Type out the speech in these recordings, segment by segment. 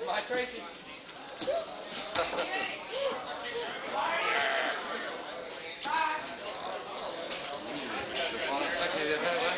My Tracy. Sexy, isn't it?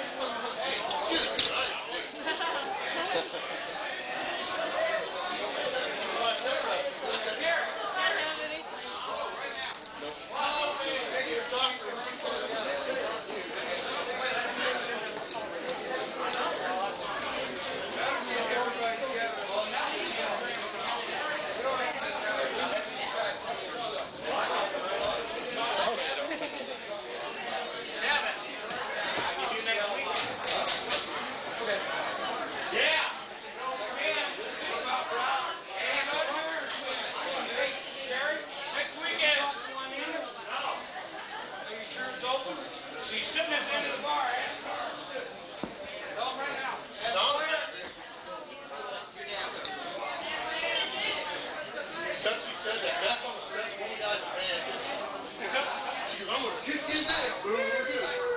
She's sitting at the end of the bar. Ask her. Tell them right now. Except she said that that's on the stretch one guy in the band. She goes, I'm going to kick you in that.